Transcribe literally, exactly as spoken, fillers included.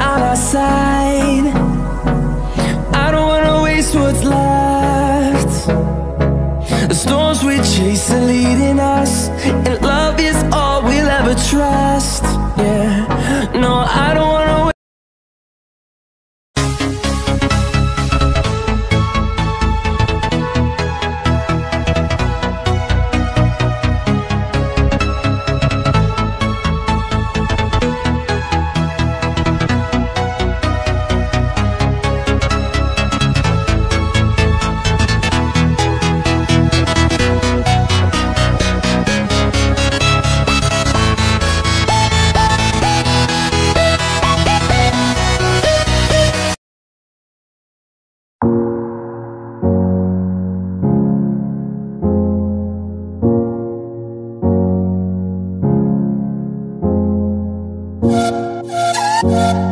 on our side. I don't wanna waste what's left. The storms we chase are leading us, and love is all we'll ever trust. Yeah, no, I don't wanna wait. We'll be right back.